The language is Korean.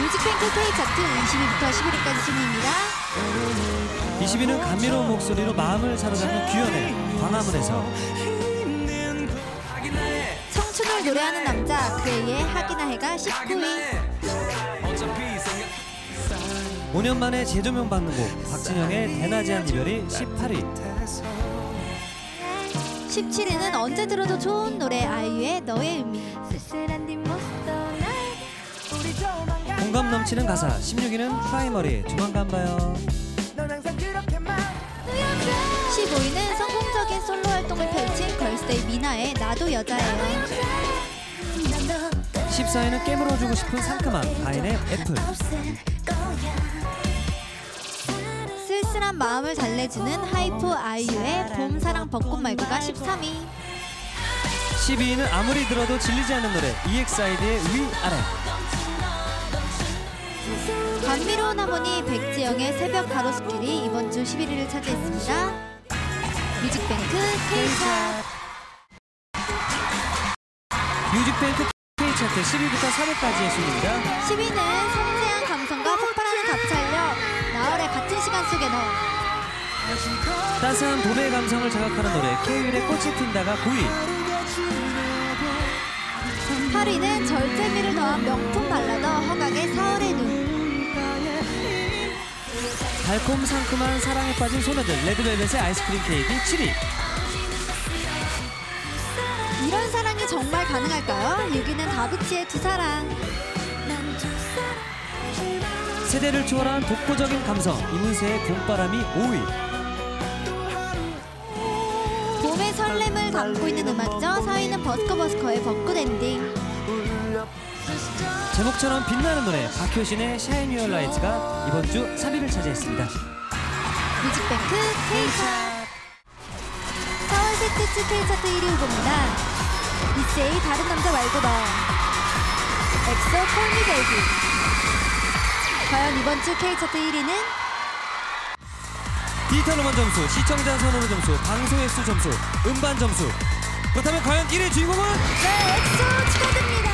뮤직뱅크 K차트 20위부터 11위까지 순위입니다. 20위는 감미로운 목소리로 마음을 사로잡는 규현의 광화문에서. 청춘을 노래하는 남자 그에의 하기나해가 19위. 5년 만에 재조명 받는 곡 박진영의 대낮이한 이별이 18위. 17위는 언제 들어도 좋은 노래 아이유의 너의 의미. 공감 넘치는 가사 16위는 프라이머리 조만간 봐요. 15위는 성공적인 솔로 활동을 펼친 걸스데이 미나의 나도 여자예요. 14위는 깨물어주고 싶은 상큼함 가인의 애플. 쓸쓸한 마음을 달래주는 하이포 아이유의 봄사랑 벚꽃말고가 13위. 12위는 아무리 들어도 질리지 않는 노래 EXID의 위아래. 감미로운 하모니 백지영의 새벽 가로수길이 이번 주 11위를 차지했습니다. 뮤직뱅크 K차트. 뮤직뱅크 K차트 10위부터 4위까지의 순위입니다. 10위는 섬세한 감성과 폭발하는 가창력 나얼의 같은 시간 속에 너. 따스한 봄의 감성을 자극하는 노래 K-윌의 꽃이 핀다가 9위. 8위는 절제미를 더한 명품 발라더 허각의 4월의 눈. 달콤 상큼한 사랑에 빠진 소녀들 레드벨벳의 아이스크림 케이크 7위. 이런 사랑이 정말 가능할까요? 6위는 다비치의 두 사랑. 세대를 초월한 독보적인 감성 이문세의 봄바람이 5위. 봄의 설렘을 담고 있는 음악죠. 4위는 버스커버스커의 벚꽃 엔딩. 제목처럼 빛나는 노래 박효신의 샤인 유어 라이트가 이번 주 3위를 차지했습니다. 뮤직뱅크 K차트. 4월 셋째 주 K차트 1위 후보입니다. 이세이 다른 남자 말고 너. 엑소 콜미 베이비. 과연 이번 주 K차트 1위는? 디지털 음원 점수, 시청자 선호도 점수, 방송 횟수 점수, 음반 점수. 그렇다면 과연 1위 주인공은? 네, 엑소 축하드립니다.